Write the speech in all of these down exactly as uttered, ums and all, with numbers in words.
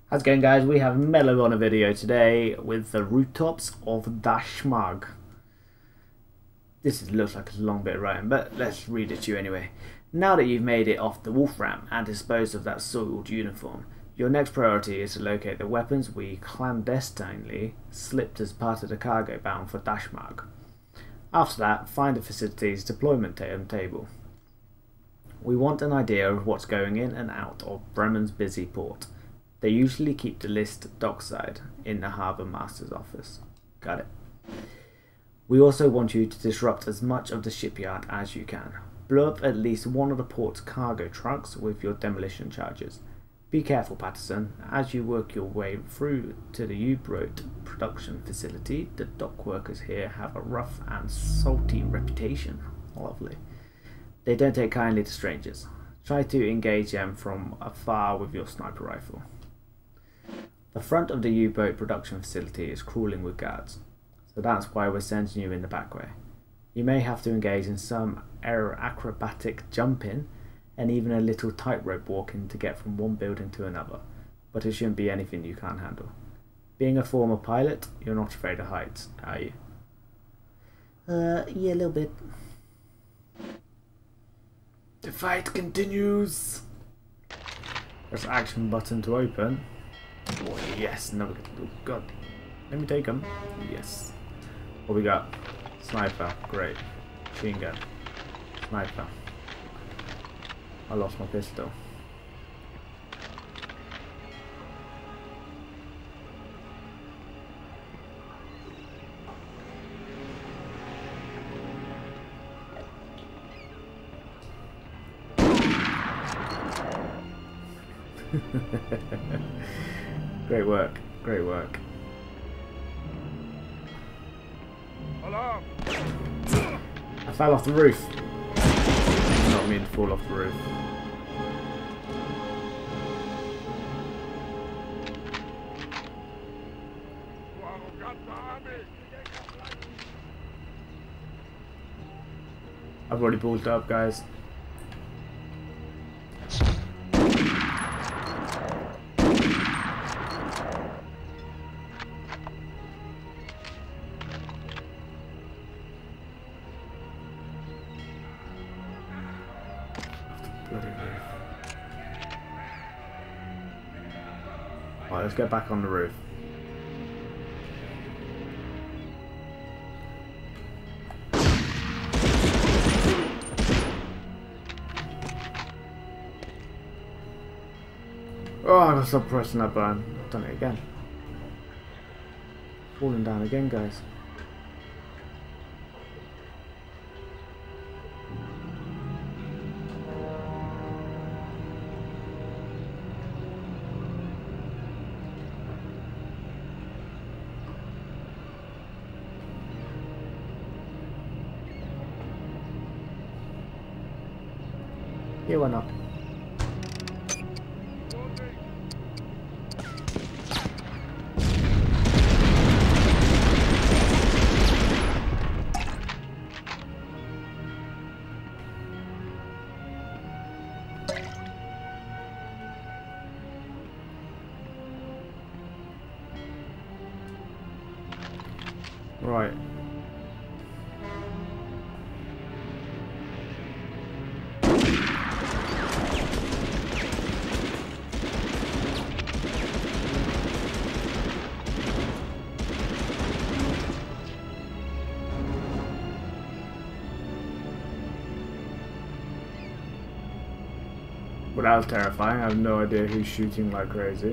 How's it going, guys? We have Mellow on a video today with the rooftops of Dashmag. This is, looks like a long bit of writing, but let's read it to you anyway. Now that you've made it off the wolf ramp and disposed of that soiled uniform, your next priority is to locate the weapons we clandestinely slipped as part of the cargo bound for Dashmag. After that, find the facility's deployment table. We want an idea of what's going in and out of Bremen's busy port. They usually keep the list dockside in the Harbour Master's office. Got it. We also want you to disrupt as much of the shipyard as you can. Blow up at least one of the port's cargo trucks with your demolition charges. Be careful, Patterson. As you work your way through to the U-boat production facility, the dock workers here have a rough and salty reputation. Lovely. They don't take kindly to strangers. Try to engage them from afar with your sniper rifle. The front of the U-boat production facility is crawling with guards, so that's why we're sending you in the back way. You may have to engage in some acrobatic jumping and even a little tightrope walking to get from one building to another, but it shouldn't be anything you can't handle. Being a former pilot, you're not afraid of heights, are you? Uh, yeah, a little bit. The fight continues! Press action button to open. Oh yes, no, oh god. Let me take him. Yes. What we got? Sniper, great. Machine gun. Sniper. I lost my pistol. Great work, great work. Alarm. I fell off the roof. Not mean to fall off the roof. I've already pulled up, guys. Right, let's get back on the roof. Oh, I gotta stop pressing that button. I've done it again. Falling down again, guys. Yeah, why not? Right. Well, that was terrifying. I have no idea who's shooting like crazy.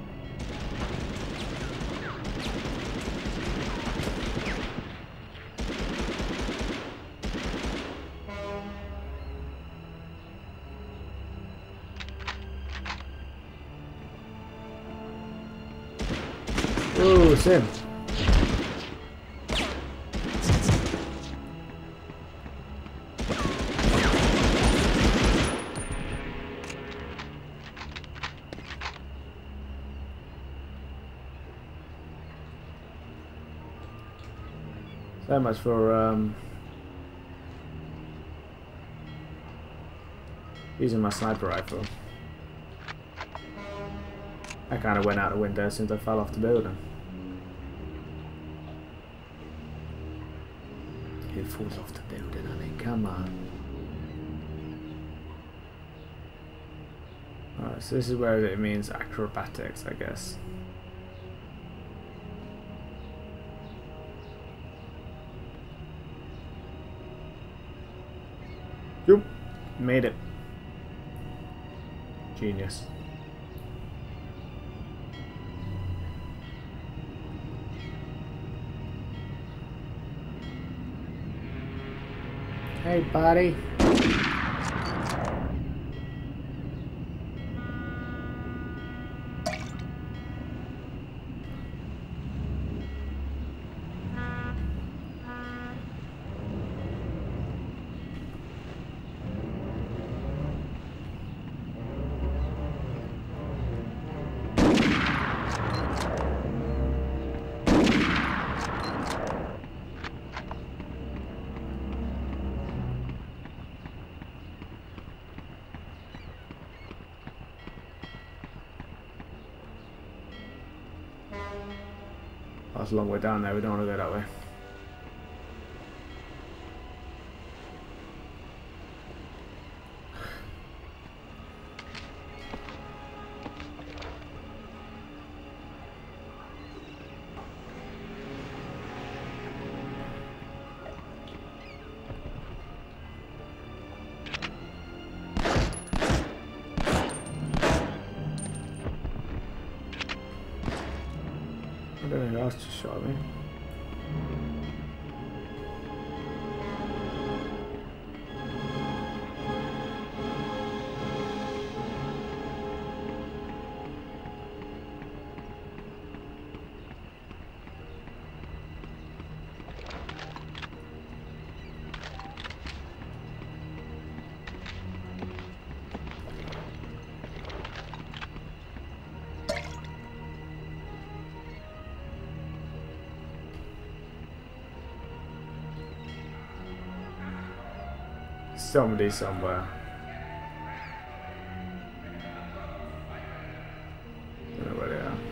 Oh, it's him. So much for um, using my sniper rifle. I kind of went out the window as soon as I fell off the building. Who falls off the building, I mean, come on. Alright, so this is where it means acrobatics, I guess. Yep, made it. Genius. Hey, buddy. That's a long way down there, we don't want to go that way. I don't know who else just shot me. Somebody somewhere. Don't know where they are.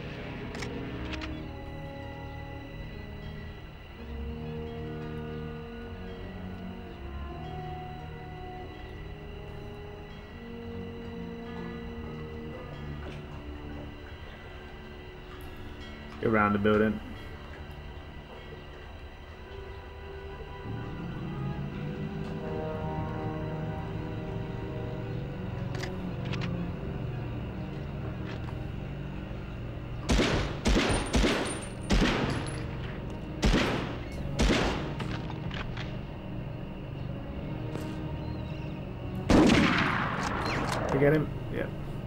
Go around the building. Get him? Yeah.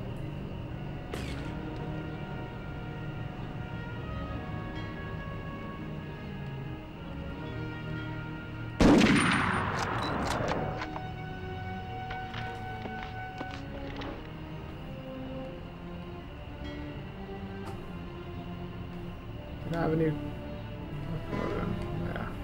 Did I have any? Yeah.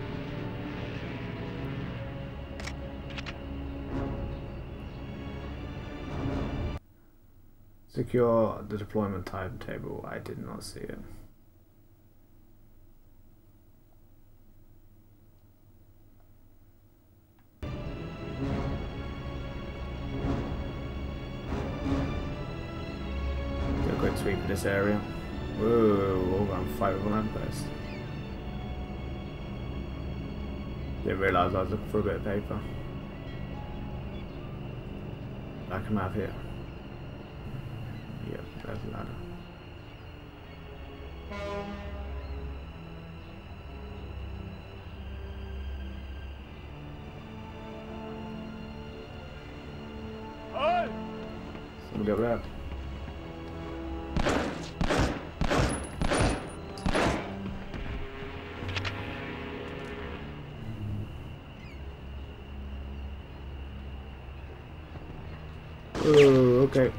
Secure the deployment timetable. I did not see it. Do a quick sweep of this area. Whoa, we're all going to fight with an outpost. Didn't realise I was looking for a bit of paper. I come out here. Yep, there's a ladder. Hey! Somebody up there. Oh, okay.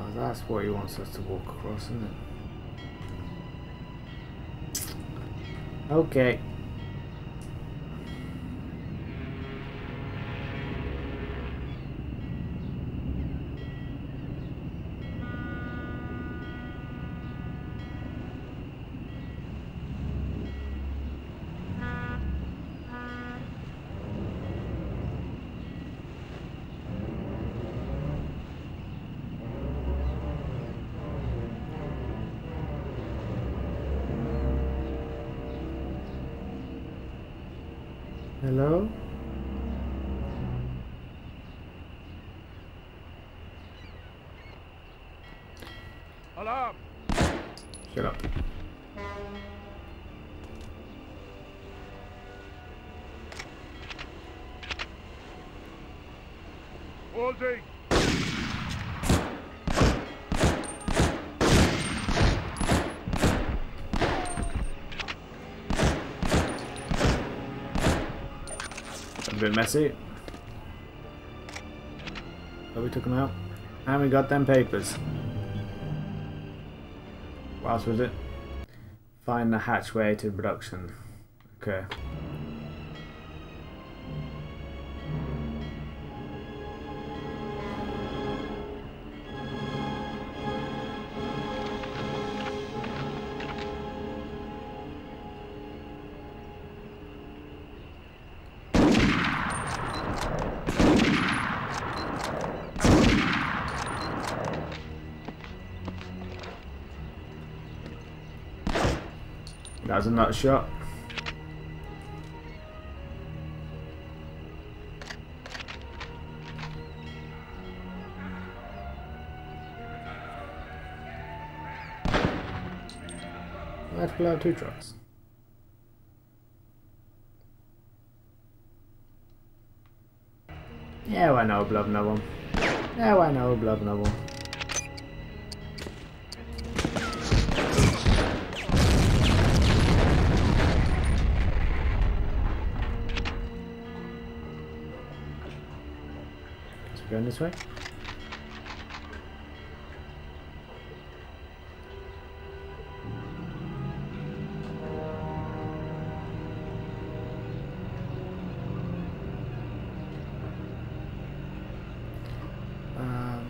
Oh, that's what he wants us to walk across, isn't it? Okay. Hello? Alarm! Shut up. Holding! A bit messy. But we took them out. And we got them papers. What else was it? Find the hatchway to production. Okay. That was a nut shot. I had to pull out two trucks. Yeah, I know, Blood Noble. Yeah, I know, Blood Noble. Going this way. Um,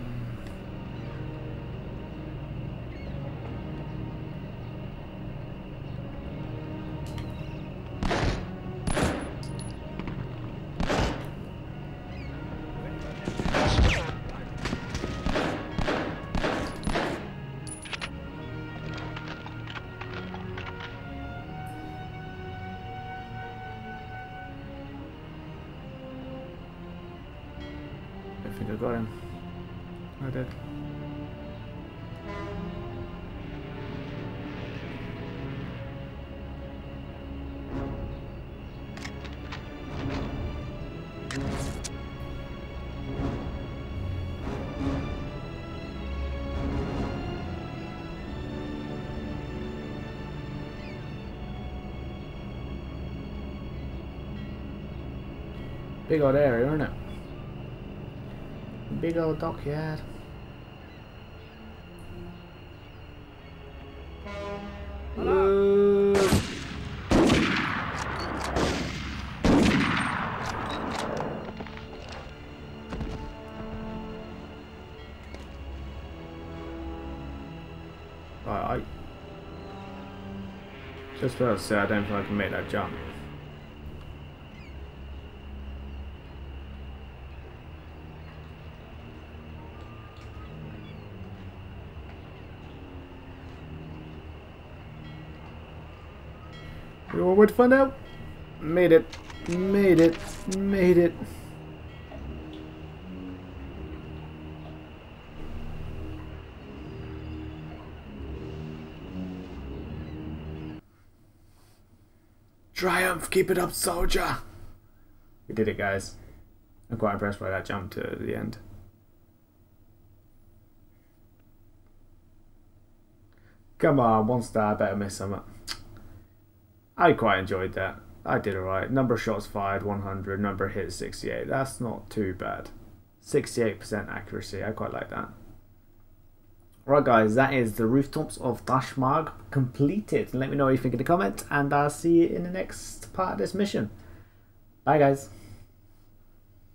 I think I got him. I did. Big old area, isn't it? Big old dockyard. Whoa. Right, I just about to say I don't think I can make that jump. We all wait to find out. Made it. Made it. Made it. Triumph, keep it up, soldier. We did it, guys. I'm quite impressed by that jump to the end. Come on, one star, better miss something. I quite enjoyed that. I did alright. Number of shots fired, one hundred. Number of hits, sixty-eight. That's not too bad. sixty-eight percent accuracy. I quite like that. Right guys, that is the rooftops of Dashmag completed. Let me know what you think in the comments, and I'll see you in the next part of this mission. Bye guys.